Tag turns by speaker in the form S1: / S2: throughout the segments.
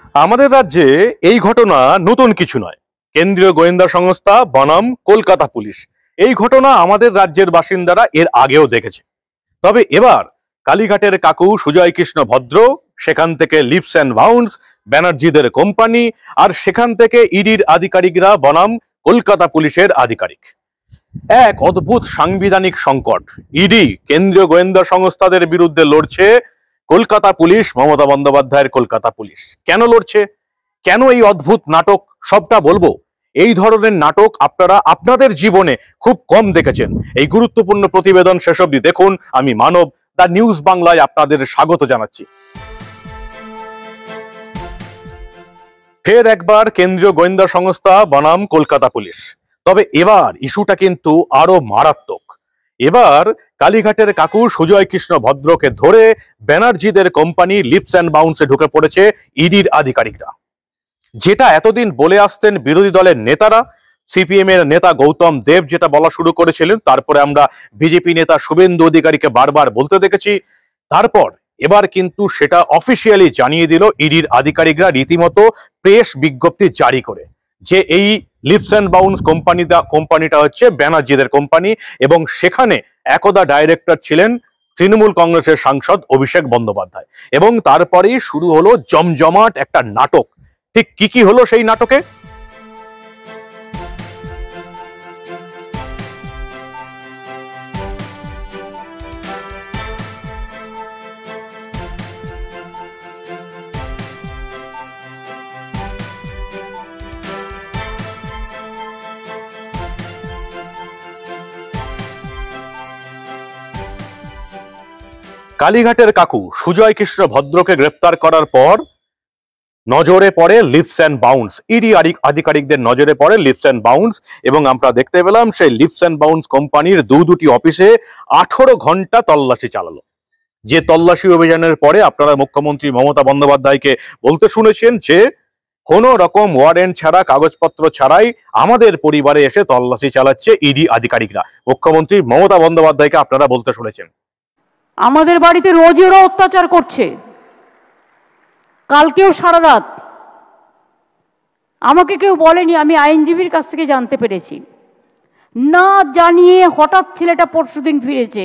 S1: আমাদের রাজ্যে এই ঘটনা নতুন কিছু নয়। কেন্দ্রীয় গোয়েন্দা সংস্থা বনাম কলকাতা পুলিশ, এই ঘটনা আমাদের রাজ্যের বাসিন্দারা এর আগেও দেখেছে। তবে এবার কালীঘাটের কাকু সুজয় কৃষ্ণ ভদ্র, সেখান থেকে লিপস অ্যান্ড বাউন্স ব্যানার্জিদের কোম্পানি, আর সেখান থেকে ইডির আধিকারিকরা বনাম কলকাতা পুলিশের আধিকারিক। এক অদ্ভুত সাংবিধানিক সংকট। ইডি কেন্দ্রীয় গোয়েন্দা সংস্থাদের বিরুদ্ধে লড়ছে, কলকাতা পুলিশ মমতা বন্দ্যোপাধ্যায়ের কলকাতা পুলিশ কেন লড়ছে, কেন এই অদ্ভুত নাটক, সবটা বলবো। এই ধরনের নাটক আপনারা আপনাদের জীবনে খুব কম দেখেছেন। এই গুরুত্বপূর্ণ প্রতিবেদন শেষ অবধি দেখুন। আমি মানব, দ্য নিউজ বাংলায় আপনাদের স্বাগত জানাচ্ছি। ফের একবার কেন্দ্রীয় গোয়েন্দা সংস্থা বনাম কলকাতা পুলিশ। তবে এবার ইস্যুটা কিন্তু আরো মারাত্মক। এবার কালীঘাটের কাকু সুজয় কৃষ্ণ ভদ্রকে ধরে ব্যানার্জিদের কোম্পানি লিপস অ্যান্ড বাউন্সে ঢুকে পড়েছে ইডির আধিকারিকরা। যেটা এতদিন বলে আসতেন বিরোধী দলের নেতারা, সিপিএম এর নেতা গৌতম দেব যেটা বলা শুরু করেছিলেন, তারপরে আমরা বিজেপি নেতা শুভেন্দু অধিকারীকে বারবার বলতে দেখেছি। তারপর এবার কিন্তু সেটা অফিসিয়ালি জানিয়ে দিল ইডির আধিকারিকরা, রীতিমতো প্রেস বিজ্ঞপ্তি জারি করে, যে এই লিপস অ্যান্ড বাউন্স কোম্পানিটা হচ্ছে ব্যানার্জিদের কোম্পানি এবং সেখানে একদা ডাইরেক্টর ছিলেন তৃণমূল কংগ্রেসের সাংসদ অভিষেক বন্দ্যোপাধ্যায়। এবং তারপরেই শুরু হলো জমজমাট একটা নাটক। ঠিক কি কি হলো সেই নাটকে? কালীঘাটের কাকু সুজয় কৃষ্ণ ভদ্রকে গ্রেফতার করার পর নজরে পড়ে লিপস অ্যান্ড বাউন্স, ইডি আধিকারিকদের নজরে পড়ে লিপস অ্যান্ড বাউন্স। এবং আমরা দেখতে পেলাম সেই লিপস অ্যান্ড বাউন্স কোম্পানির দুটি অফিসে 18 ঘন্টা তল্লাশি চালালো। যে তল্লাশি অভিযানের পরে আপনারা মুখ্যমন্ত্রী মমতা বন্দ্যোপাধ্যায়কে বলতে শুনেছেন যে কোনো রকম ওয়ারেন্ট ছাড়া, কাগজপত্র ছাড়াই আমাদের পরিবারে এসে তল্লাশি চালাচ্ছে ইডি আধিকারিকরা। মুখ্যমন্ত্রী মমতা বন্দ্যোপাধ্যায়কে আপনারা বলতে শুনেছেন,
S2: আমাদের বাড়িতে রোজই ওরা অত্যাচার করছে। কালকেও সারা রাত আমাকে কেউ বলেনি, আমি আইনজীবীর কাছ থেকে জানতে পেরেছি। না জানিয়ে হঠাৎ ছেলেটা পরশুদিন ফিরেছে,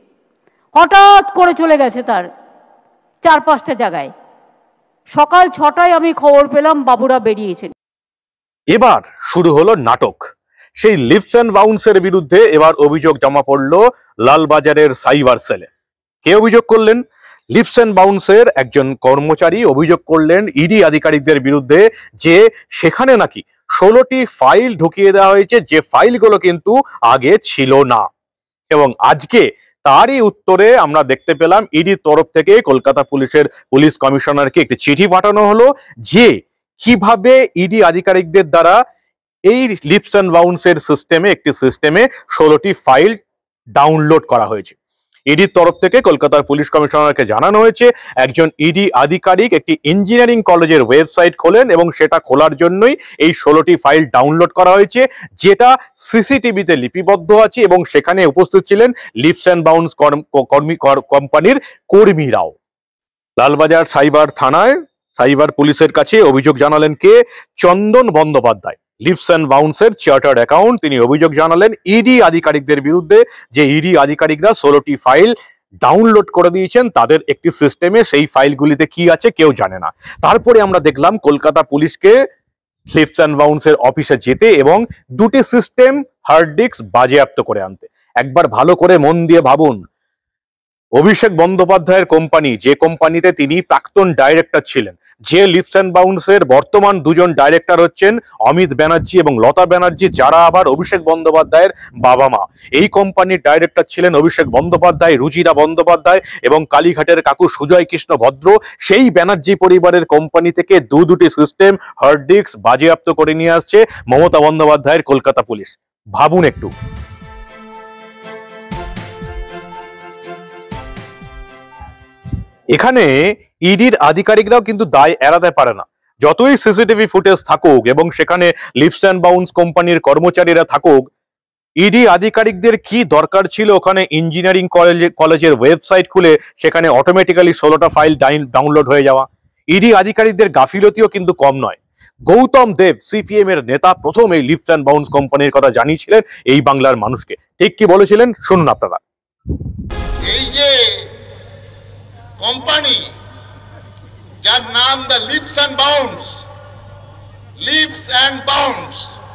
S2: হঠাৎ করে চলে গেছে তার 4-5টা জায়গায়। সকাল 6টায় আমি খবর পেলাম বাবুরা বেরিয়েছেন।
S1: এবার শুরু হলো নাটক। সেই লিপস অ্যান্ড বাউন্সের বিরুদ্ধে এবার অভিযোগ জমা পড়লো লালবাজারের সাইবার সেলে। কে অভিযোগ করলেন? লিপস অ্যান্ড বাউন্সের একজন কর্মচারী অভিযোগ করলেন ইডি আধিকারিকদের বিরুদ্ধে যে সেখানে নাকি 16টি ফাইল ঢুকিয়ে দেওয়া হয়েছে, যে ফাইলগুলো কিন্তু আগে ছিল না। এবং আজকে তারই উত্তরে আমরা দেখতে পেলাম ইডির তরফ থেকে কলকাতা পুলিশের পুলিশ কমিশনারকে একটি চিঠি পাঠানো হলো, যে কিভাবে ইডি আধিকারিকদের দ্বারা এই লিপস অ্যান্ড বাউন্সের একটি সিস্টেমে 16টি ফাইল ডাউনলোড করা হয়েছে। ইডির তরফ থেকে কলকাতার পুলিশ কমিশনারকে জানানো হয়েছে একজন ইডি আধিকারিক একটি ইঞ্জিনিয়ারিং কলেজের ওয়েবসাইট খোলেন এবং সেটা খোলার জন্যই এই 16টি ফাইল ডাউনলোড করা হয়েছে, যেটা সিসিটিভিতে লিপিবদ্ধ আছে এবং সেখানে উপস্থিত ছিলেন লিপস অ্যান্ড বাউন্স কোম্পানির কর্মীরাও। লালবাজার সাইবার থানায় সাইবার পুলিশের কাছে অভিযোগ জানালেন কে? চন্দন বন্দ্যোপাধ্যায়, লিপস অ্যান্ড বাউন্সের চার্টার্ড অ্যাকাউন্ট। তিনি অভিযোগ জানালেন ইডি আধিকারিকদের বিরুদ্ধে যে ইডি আধিকারিকরা 16টি ফাইল ডাউনলোড করে দিয়েছেন তাদের একটি সিস্টেমে, সেই ফাইলগুলিতে কি আছে কেউ জানে না। তারপরে আমরা দেখলাম কলকাতা পুলিশকে লিপস অ্যান্ড বাউন্সের অফিসে যেতে এবং দুটি সিস্টেম হার্ড ডিস্ক বাজেয়াপ্ত করে আনতে। একবার ভালো করে মন দিয়ে ভাবুন, অভিষেক বন্দ্যোপাধ্যায়ের কোম্পানি, যে কোম্পানিতে তিনি প্রাক্তন ডাইরেক্টর ছিলেন, যে লিপস অ্যান্ড বাউন্সের বর্তমান দুজন ডাইরেক্টর হচ্ছেন অমিত ব্যানার্জি এবং লতা ব্যানার্জি, যারা আবার অভিষেক বন্দ্যোপাধ্যায়ের বাবা মা। এই কোম্পানির ডাইরেক্টর ছিলেন অভিষেক বন্দ্যোপাধ্যায়, রুজিরা বন্দ্যোপাধ্যায় এবং কালীঘাটের কাকু সুজয় কৃষ্ণ ভদ্র। সেই ব্যানার্জি পরিবারের কোম্পানি থেকে দুটি সিস্টেম হার্ড ডিস্ক বাজেয়াপ্ত করে নিয়ে আসছে মমতা বন্দ্যোপাধ্যায়ের কলকাতা পুলিশ। ভাবুন একটু। এখানে ইডির আধিকারিকরাও কিন্তু দায় এড়াতে পারে না। যতই সিসিটিভি ফুটেজ থাকুক এবং সেখানে লিপস অ্যান্ড বাউন্স কোম্পানির কর্মচারীরা থাকুক, ইডি আধিকারিকদের কি দরকার ছিল ওখানে ইঞ্জিনিয়ারিং কলেজের ওয়েবসাইট খুলে সেখানে অটোমেটিক্যালি 16টা ফাইল ডাউনলোড হয়ে যাওয়া? ইডি আধিকারিকদের গাফিলতিও কিন্তু কম নয়। গৌতম দেব সিপিএম এর নেতা প্রথম এই লিফট অ্যান্ড বাউন্স কোম্পানির কথা জানিয়েছিলেন এই বাংলার মানুষকে। ঠিক কি বলেছিলেন শুনুন আপনারা।
S3: এই যে কোম্পানি যার নাম দ্য লিফটস অ্যান্ড বাউন্স,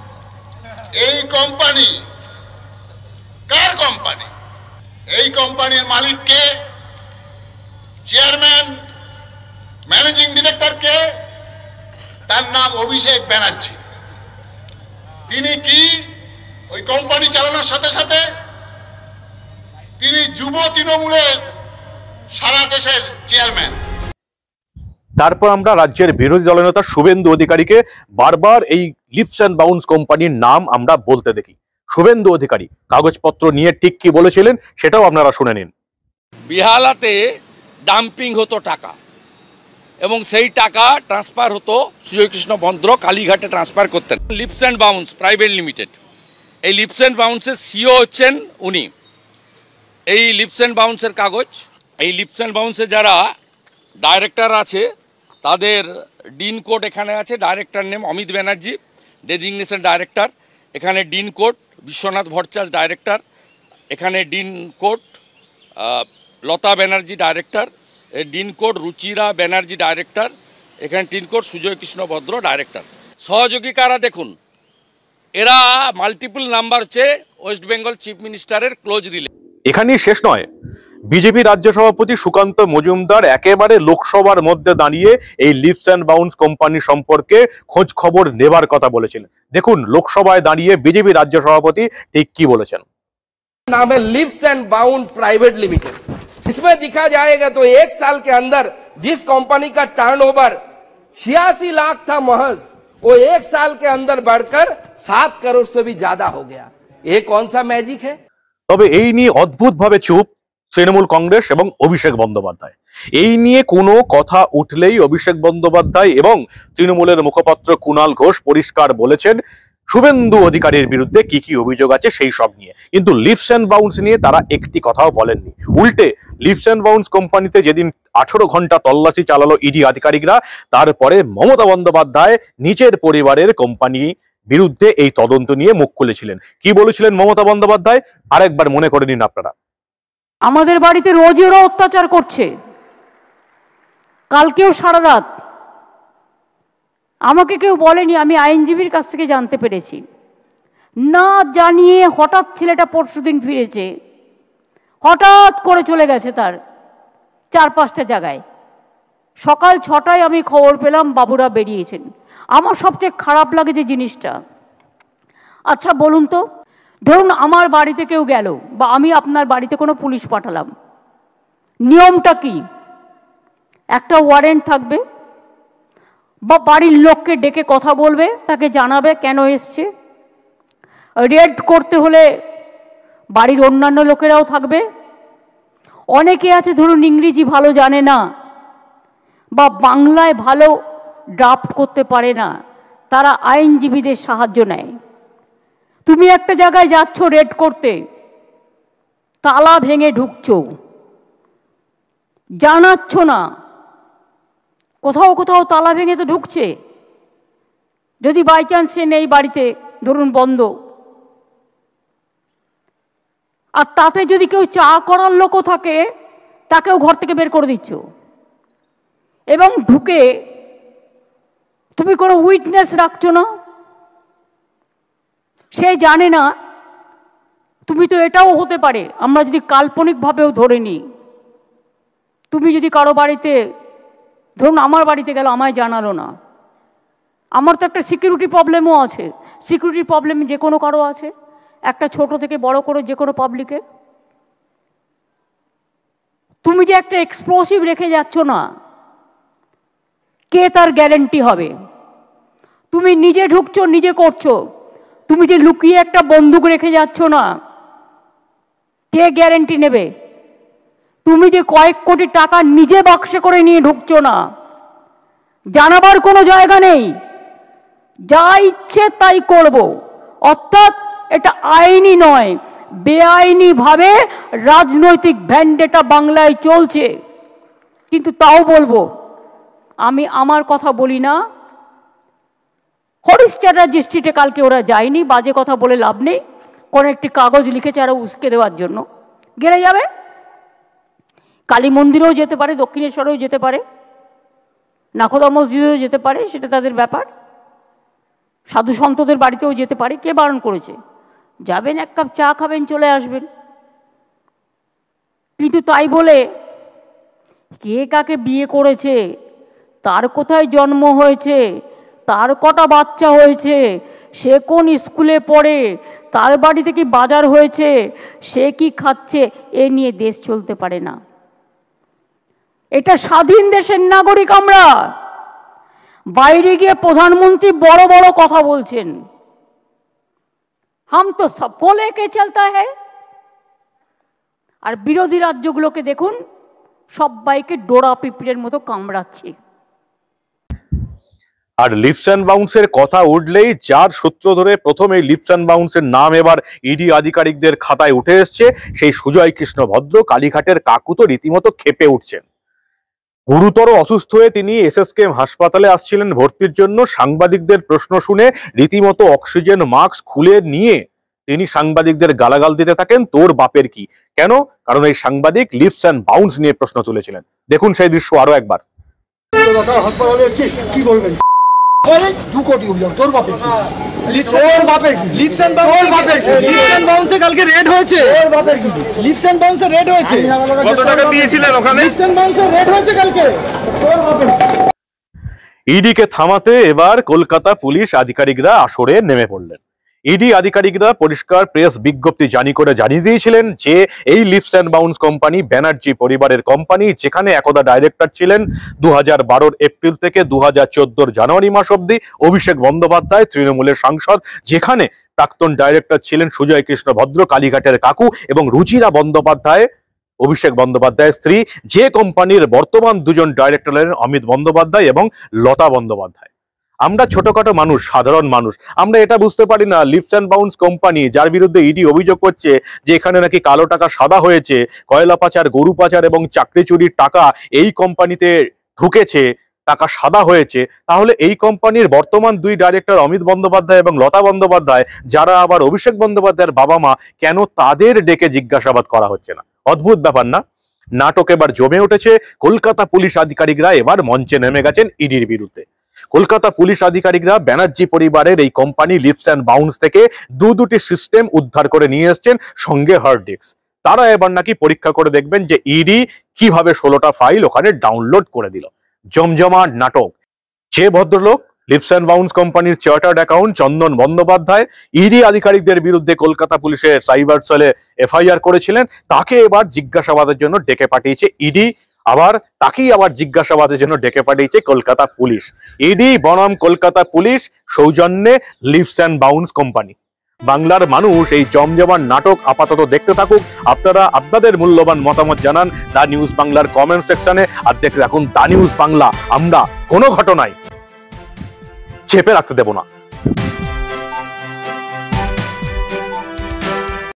S3: এই কোম্পানি কার কোম্পানি? এই কোম্পানির মালিককে, চেয়ারম্যান, ম্যানেজিং ডিরেক্টরকে? তার নাম অভিষেক ব্যানার্জি। তিনি কি ওই কোম্পানি চালানোর সাথে সাথে তিনি যুব তৃণমূলের সারা দেশের চেয়ারম্যান।
S1: তারপর আমরা রাজ্যের বিরোধী দলনেতা শুভেন্দু অধিকারীকে বারবার এই লিফটস অ্যান্ড বাউন্স কোম্পানির নাম আমরা বলতে দেখি। শুভেন্দু অধিকারী কাগজপত্র নিয়ে ঠিক কি বলেছিলেন সেটাও আপনারা শুনে নিন।
S4: বিহালাতে ডাম্পিং হতো টাকা এবং সেই টাকা ট্রান্সফার হতো সুজয়কৃষ্ণ ভদ্র কালীঘাটে ট্রান্সফার করতেন। Lifts and Bounds private limited, এই লিফটস অ্যান্ড বাউন্সের সিও হচ্ছেন উনি। এই লিফটস অ্যান্ড বাউন্সের কাগজ, এই লিফটস অ্যান্ড বাউন্সে যারা ডাইরেক্টর আছে তাদের ডিন কোড এখানে আছে। Director name Amit Banerjee, designation director. এখানে DIN code Biswanath Bhattacharya director. এখানে DIN code Lata Banerjee director. DIN code Ruchira Banerjee director. এখানে DIN code Sujay Krishna Bhadra director. সহযোগী কারা দেখুন, এরা মাল্টিপল নাম্বার হচ্ছে ওয়েস্ট বেঙ্গল চিফ মিনিস্টারের ক্লোজ রিলেটিভ।
S1: এখানেই শেষ নয়, বিজেপি রাজ্য সভাপতি সুকান্ত মজুমদার একেবারে লোকসভার মধ্যে দাঁড়িয়ে এই লিফটস অ্যান্ড বাউন্স কোম্পানি সম্পর্কে খোঁজ খবর নেবার কথা বলেছিলেন। দেখুন লোকসভায় দাঁড়িয়ে বিজেপি রাজ্য সভাপতি ঠিক কি বলেছেন।
S5: नाम है Lifts and Bound private limited. इसमें दिखा जाएगा तो एक साल के अंदर जिस कंपनी का टर्नओवर 86 लाख था महज, वो एक साल के अंदर बढ़कर 7 करोड़ से भी ज्यादा हो गया। ये कौन सा मैजिक है?
S1: তবে এই নিয়ে অদ্ভুতভাবে চুপ তৃণমূল কংগ্রেস এবং অভিষেক বন্দ্যোপাধ্যায়। এই নিয়ে কোনো কথা উঠলেই অভিষেক বন্দ্যোপাধ্যায় এবং তৃণমূলের মুখপাত্র কুণাল ঘোষ পরিষ্কার বলেছেন শুভেন্দু অধিকারীর বিরুদ্ধে কি কি অভিযোগ আছে সেই সব নিয়ে, কিন্তু লিফটস অ্যান্ড বাউন্স নিয়ে তারা একটি কথাও বলেননি। উল্টে লিফটস অ্যান্ড বাউন্স কোম্পানিতে যেদিন 18 ঘন্টা তল্লাশি চালালো ইডি আধিকারিকরা, তারপরে মমতা বন্দ্যোপাধ্যায় নিজের পরিবারের কোম্পানি বিরুদ্ধে এই তদন্ত নিয়ে মুখ খুলেছিলেন। কি বলেছিলেন মমতা বন্দ্যোপাধ্যায় আরেকবার মনে করে নিন আপনারা।
S2: আমাদের বাড়িতে রোজই ওরা অত্যাচার করছে, কালকেও সারা রাত। আমাকে কেউ বলেনি, আমি আইনজীবীর কাছ থেকে জানতে পেরেছি। না জানিয়ে হঠাৎ ছেলেটা পরশুদিন ফিরেছে, হঠাৎ করে চলে গেছে তার 4-5টা জায়গায়। সকাল 6টায় আমি খবর পেলাম বাবুরা বেরিয়েছেন। আমার সবচেয়ে খারাপ লাগে যে জিনিসটা, আচ্ছা বলুন তো, ধরুন আমার বাড়িতে কেউ গেল বা আমি আপনার বাড়িতে কোনো পুলিশ পাঠালাম, নিয়মটা কি? একটা ওয়ারেন্ট থাকবে বা বাড়ির লোককে ডেকে কথা বলবে, তাকে জানাবে কেন এসছে। রেড করতে হলে বাড়ির অন্যান্য লোকেরাও থাকবে। অনেকে আছে ধরুন ইংরেজি ভালো জানে না বা বাংলায় ভালো ড্রাফট করতে পারে না, তারা আইনজীবীদের সাহায্য নেয়। তুমি একটা জায়গায় যাচ্ছ রেড করতে, তালা ভেঙে ঢুকছো, জানাচ্ছ না, কোথাও কোথাও তালা ভেঙে তো ঢুকছে। যদি বাই চান্স সে নেই বাড়িতে, ধরুন বন্ধ, আর তাতে যদি কেউ চা করার লোকও থাকে তাকেও ঘর থেকে বের করে দিচ্ছ, এবং ঢুকে তুমি কোনো উইটনেস রাখছো না, সে জানে না। তুমি তো এটাও হতে পারে, আমরা যদি কাল্পনিকভাবেও ধরে নিই, তুমি যদি কারো বাড়িতে, ধরুন আমার বাড়িতে গেল, আমায় জানালো না, আমার তো একটা সিকিউরিটি প্রবলেমও আছে। সিকিউরিটি প্রবলেম যে কোনো কারো আছে, একটা ছোট থেকে বড় করে যে কোনো পাবলিকে। তুমি যে একটা এক্সপ্লোসিভ রেখে যাচ্ছ না, কে তার গ্যারেন্টি হবে? তুমি নিজে ঢুকছো, নিজে করছো। তুমি যে লুকিয়ে একটা বন্দুক রেখে যাচ্ছ না, কে গ্যারেন্টি নেবে? তুমি যে কয়েক কোটি টাকা নিজে বাক্সে করে নিয়ে ঢুকছো না, জানাবার কোনো জায়গা নেই, যা ইচ্ছে তাই করব। অর্থাৎ এটা আইনি নয়, বেআইনি ভাবে রাজনৈতিক ভ্যান্ডেটা বাংলায় চলছে। কিন্তু তাও বলবো, আমি আমার কথা বলি না। হরিশ চ্যাটার্জি স্ট্রিটে কালকে ওরা যায়নি, বাজে কথা বলে লাভ নেই। কোনো একটি কাগজ লিখেছে আরো উস্কে দেওয়ার জন্য, গেলে যাবে। কালী মন্দিরেও যেতে পারে, দক্ষিণেশ্বরেও যেতে পারে, নাখোদা মসজিদেও যেতে পারে, সেটা তাদের ব্যাপার। সাধু সন্তদের বাড়িতেও যেতে পারে, কে বারণ করেছে? যাবেন, এক কাপ চা খাবেন, চলে আসবেন। কিন্তু তাই বলে কে কাকে বিয়ে করেছে, তার কোথায় জন্ম হয়েছে, তার কটা বাচ্চা হয়েছে, সে কোন স্কুলে পড়ে, তার বাড়িতে কি বাজার হয়েছে, সে কি খাচ্ছে, এ নিয়ে দেশ চলতে পারে না। এটা স্বাধীন দেশের নাগরিক আমরা। বাইরে গিয়ে প্রধানমন্ত্রী বড় বড় কথা বলছেন, হাম তো সবকো লেকে চলতা হ্যায়। আর বিরোধী রাজ্যগুলোকে দেখুন, সবাইকে ডোরা পিঁপড়ের মতো কামড়াচ্ছে।
S1: আর লিফটস অ্যান্ড বাউন্সের কথা উঠলেই যার সূত্র ধরে প্রথম এই লিফটস অ্যান্ড বাউন্সের নাম এবার ইডি আধিকারিকদের খাতায় উঠে এসছে, সেই সুজয় কৃষ্ণ ভদ্র কালীঘাটের কাকু তো রীতিমতো ক্ষেপে উঠছেন। গুরুতর অসুস্থ হয়ে তিনি এসএসকেএম হাসপাতালে আসছিলেন ভর্তির জন্য। সাংবাদিকদের প্রশ্ন শুনে রীতিমতো অক্সিজেন মাস্ক খুলে নিয়ে তিনি সাংবাদিকদের গালাগাল দিতে থাকেন, তোর বাপের কি। কেন? কারণ এই সাংবাদিক লিফটস অ্যান্ড বাউন্স নিয়ে প্রশ্ন তুলেছিলেন। দেখুন সেই দৃশ্য আরো একবার।
S6: হাসপাতালে কি বলবেন? 2 কোটি তোর বাপের কি? তোর বাপের কি? লিপস এন্ড বাউন্সে কালকে রেড হয়েছে। তোর বাপের কি? লিপস এন্ড বাউন্সে রেড হয়েছে।
S1: কত টাকা দিয়েছিলেন ওখানে?
S6: লিপস এন্ড বাউন্সে রেড হয়েছে কালকে। তোর বাপের
S1: ইডিকে থামাতে এবার কলকাতা পুলিশ আধিকারিকরা আসরে নেমে পড়লেন। ইডি আধিকারিকরা পরিষ্কার প্রেস বিজ্ঞপ্তি জারি করে জানিয়ে দিয়েছিলেন যে এই Lifts and Bounds company Banerjee পরিবারের কোম্পানি, যেখানে একদা ডাইরেক্টর ছিলেন 2012 এপ্রিল থেকে 2014 জানুয়ারি মাস অব্দি অভিষেক বন্দ্যোপাধ্যায়, তৃণমূলের সাংসদ, যেখানে প্রাক্তন ডাইরেক্টর ছিলেন সুজয় কৃষ্ণ ভদ্র কালীঘাটের কাকু, এবং রুচিরা বন্দ্যোপাধ্যায় অভিষেক বন্দ্যোপাধ্যায়ের স্ত্রী, যে কোম্পানির বর্তমান দুজন ডাইরেক্টর হলেন অমিত বন্দ্যোপাধ্যায় এবং লতা বন্দ্যোপাধ্যায়। আমরা ছোটখাটো মানুষ, সাধারণ মানুষ, আমরা এটা বুঝতে পারি না লিফটস অ্যান্ড বাউন্স কোম্পানি, যার বিরুদ্ধে ইডি অভিযোগ করছে যে এখানে নাকি কালো টাকা সাদা হয়েছে, কয়লা পাচার, গরু পাচার এবং চাকরি চুরির টাকা এই কোম্পানিতে ঢুকেছে, টাকা সাদা হয়েছে, তাহলে এই কোম্পানির বর্তমান 2 ডাইরেক্টর অমিত বন্দ্যোপাধ্যায় এবং লতা বন্দ্যোপাধ্যায়, যারা আবার অভিষেক বন্দ্যোপাধ্যায়ের বাবা মা, কেন তাদের ডেকে জিজ্ঞাসাবাদ করা হচ্ছে না? অদ্ভুত ব্যাপার না? নাটক এবার জমে উঠেছে। কলকাতা পুলিশ আধিকারিকরা এবার মঞ্চে নেমে গেছেন ইডির বিরুদ্ধে। কলকাতা পুলিশ আধিকারিকরা ব্যানার্জি পরিবারের এই কোম্পানি লিফটস অ্যান্ড বাউন্স থেকে দুটি সিস্টেম উদ্ধার করে নিয়ে এসেছেন, সঙ্গে হার্ড ডিস্ক। তারা এবার নাকি পরীক্ষা করে দেখবেন যে ইডি কিভাবে 16টা ফাইল ওখানে ডাউনলোড করে দিল। জমজমাট নাটক। যে ভদ্রলোক লিফটস অ্যান্ড বাউন্স কোম্পানির chartered account Chandan Bandyopadhyay ED আধিকারিকদের বিরুদ্ধে কলকাতা পুলিশের সাইবার সেলে এফআইআর করেছিলেন, তাকে এবার জিজ্ঞাসাবাদের জন্য ডেকে পাঠিয়েছে ইডি। আবার তাকেই আবার জিজ্ঞাসাবাদের জন্য ডেকে পাঠিয়েছে কলকাতা পুলিশ। ইডি বনাম কলকাতা পুলিশ সৌজন্যে লিফটস অ্যান্ড বাউন্স কোম্পানি। বাংলার মানুষ এই জমজমাট নাটক আপাতত দেখতে থাকুক। আপনারা আপনাদের মূল্যবান মতামত জানান দা নিউজ বাংলার কমেন্ট সেকশনে। আর দেখতে থাকুন দা নিউজ বাংলা। আমরা কোনো ঘটনায় চেপে রাখতে দেব না।